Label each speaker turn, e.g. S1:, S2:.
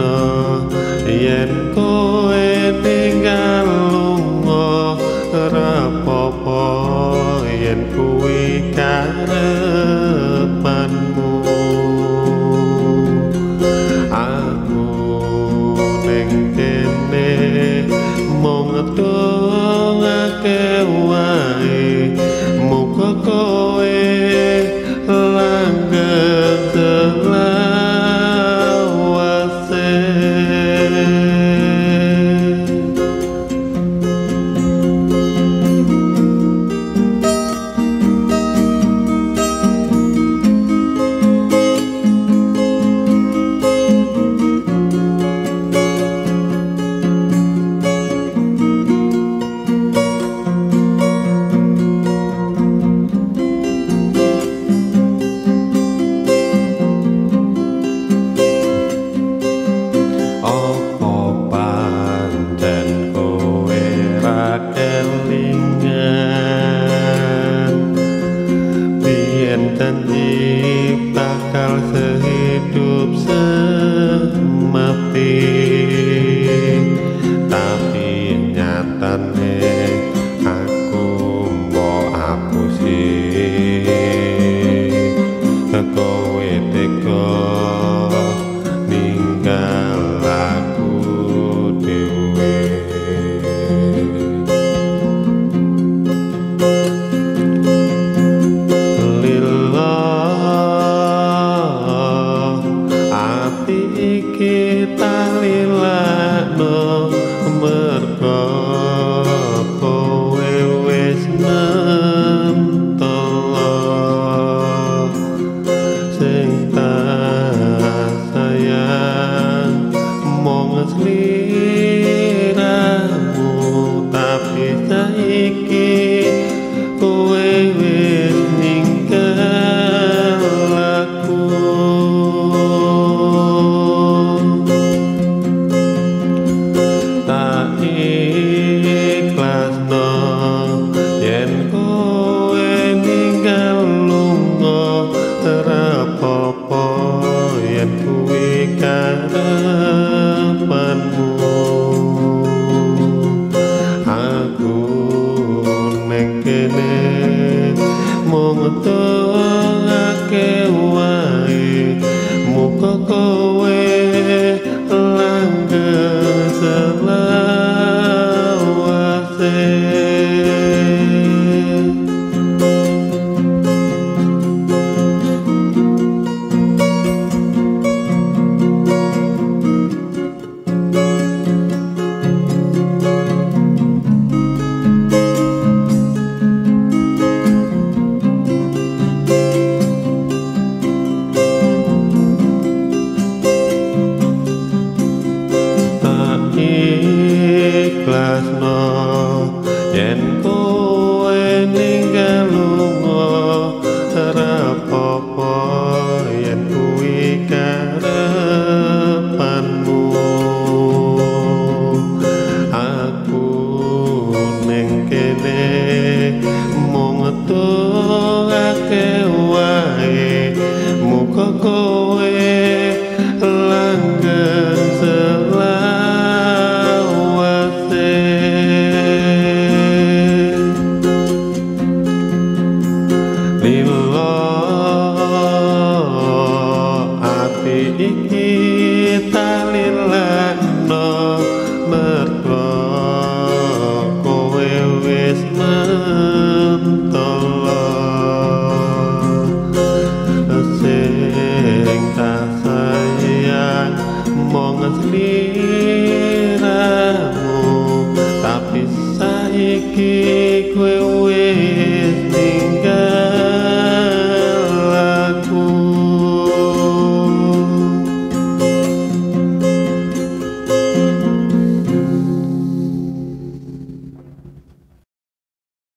S1: yen kowe tinggal lunga rapopo yen kuwi karepanmu aku ning kene mung ndongake wae muga kowe langgeng selawase. Janji bakal sehidup semati, tapi nyatane aku mbok hapusi kowe tega ninggal aku dhewe. Kita lilakno mergo kowe wis mentolo sing tak sayang mung sliramu, tapi saiki kowe wis ninggal aku. Ikhlasno yen kowe ninggal lunga rapopo yen kuwi karepanmu aku ning kene mung ndongake wae muga kowe langgeng selawase. Ikhlasno yen kowe ninggal lunga rapopo yen kuwi karepanmu aku ning kene mung ndongake wae muga kowe langgeng selawase. Lilo ati iki